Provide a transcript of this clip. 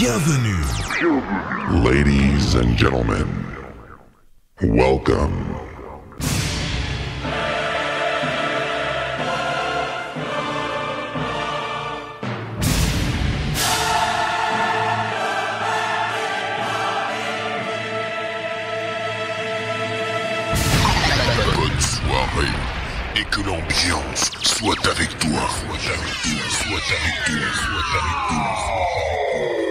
Bienvenue. Ladies and gentlemen, welcome. Bonne soirée et que l'ambiance soit avec toi. Soit avec toi, soit avec toi, soit avec toi, soit avec toi.